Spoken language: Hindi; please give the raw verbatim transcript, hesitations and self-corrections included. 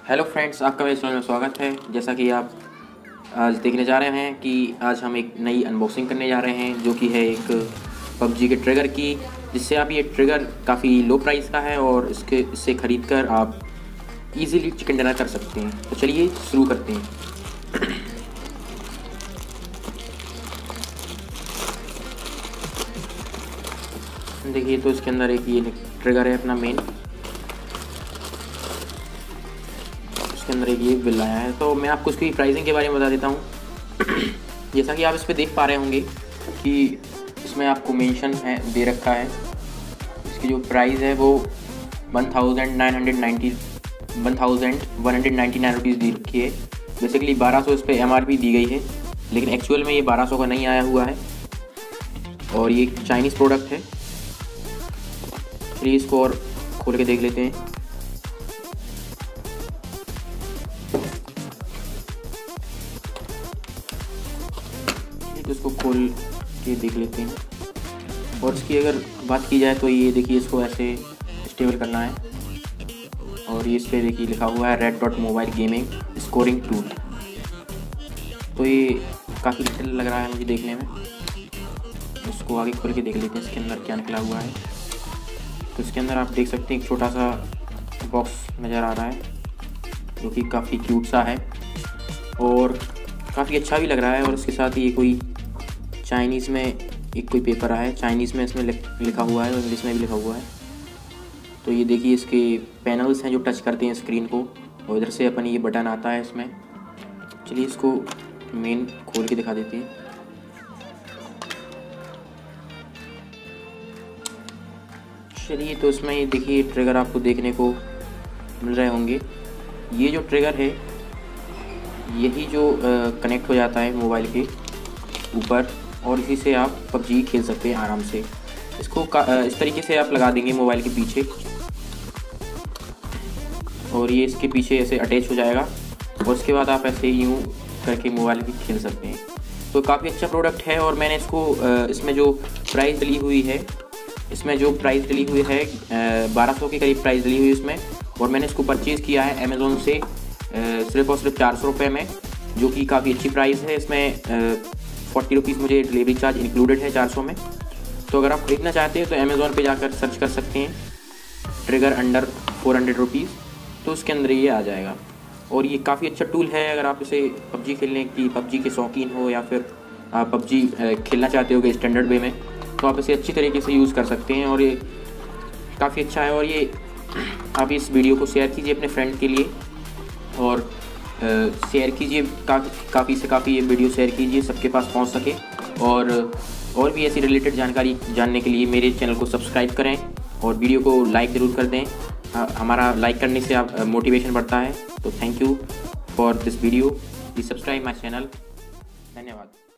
हेलो फ्रेंड्स, आपका मेरे चैनल में स्वागत है। जैसा कि आप आज देखने जा रहे हैं कि आज हम एक नई अनबॉक्सिंग करने जा रहे हैं, जो कि है एक पबजी के ट्रिगर की, जिससे आप ये ट्रिगर काफ़ी लो प्राइस का है और इसके इससे ख़रीद कर आप इजीली चिकन डिनर कर सकते हैं। तो चलिए शुरू करते हैं। देखिए, तो इसके अंदर एक ये ट्रिगर है अपना मेन, इसके अंदर एक ये बिल आया है। तो मैं आपको इसकी प्राइसिंग के बारे में बता देता हूँ। जैसा कि आप इस पर देख पा रहे होंगे कि इसमें आपको मेंशन है दे रखा है, इसकी जो प्राइस है वो one thousand nine hundred ninety one thousand one hundred ninety nine rupees दी रखी है। बेसिकली बारह सौ इस पर एम आर पी दी गई है, लेकिन एक्चुअल में ये बारह सौ का नहीं आया हुआ है और ये एक चाइनीज़ प्रोडक्ट है। चलिए इसको और खोल के देख लेते हैं। तो इसको खोल के देख लेते हैं और इसकी अगर बात की जाए तो ये देखिए, इसको ऐसे स्टेबल करना है और ये इस पर देखिए लिखा हुआ है red dot mobile gaming scoring tool. तो ये काफ़ी डिटेल लग रहा है मुझे देखने में। इसको आगे खोल के देख लेते हैं इसके अंदर क्या निकला हुआ है। तो इसके अंदर आप देख सकते हैं एक छोटा सा बॉक्स नज़र आ रहा है, जो कि काफ़ी क्यूट सा है और काफ़ी अच्छा भी लग रहा है। और इसके साथ ही ये कोई चाइनीज़ में एक कोई पेपर आया है, चाइनीज़ में इसमें लिखा हुआ है और इंग्लिश में भी लिखा हुआ है। तो ये देखिए, इसके पैनल्स हैं जो टच करते हैं स्क्रीन को, और इधर से अपन ये बटन आता है इसमें। चलिए इसको मेन खोल के दिखा देते हैं। चलिए, तो इसमें ये देखिए ट्रिगर आपको देखने को मिल रहे होंगे। ये जो ट्रिगर है यही जो कनेक्ट हो जाता है मोबाइल के ऊपर और इसी से आप पबजी खेल सकते हैं आराम से। इसको इस तरीके से आप लगा देंगे मोबाइल के पीछे और ये इसके पीछे ऐसे अटैच हो जाएगा और उसके बाद आप ऐसे यूँ करके मोबाइल भी खेल सकते हैं। तो काफ़ी अच्छा प्रोडक्ट है और मैंने इसको इसमें जो प्राइस डली हुई है इसमें जो प्राइस डली हुई है बारह सौ के करीब प्राइस डली हुई है इसमें, और मैंने इसको परचेज़ किया है अमेज़ोन से सिर्फ और सिर्फ चार सौ रुपये में, जो कि काफ़ी अच्छी प्राइस है। इसमें फोर्टी रुपीज़ मुझे डिलीवरी चार्ज इंक्लूडेड है चार सौ में। तो अगर आप खरीदना चाहते हैं तो अमेज़ोन पे जाकर सर्च कर सकते हैं trigger under four hundred rupees, तो उसके अंदर ये आ जाएगा। और ये काफ़ी अच्छा टूल है अगर आप इसे पबजी खेलने की पबजी के शौकीन हो या फिर आप पबजी खेलना चाहते हो स्टैंडर्ड वे में, तो आप इसे अच्छी तरीके से यूज़ कर सकते हैं और ये काफ़ी अच्छा है। और ये आप इस वीडियो को शेयर कीजिए अपने फ्रेंड के लिए और शेयर कीजिए, काफ़ी काफ़ी से काफ़ी ये वीडियो शेयर कीजिए, सबके पास पहुंच सके। और और भी ऐसी रिलेटेड जानकारी जानने के लिए मेरे चैनल को सब्सक्राइब करें और वीडियो को लाइक ज़रूर कर दें। हमारा लाइक करने से आप मोटिवेशन बढ़ता है। तो thank you for this video, please subscribe my channel. धन्यवाद।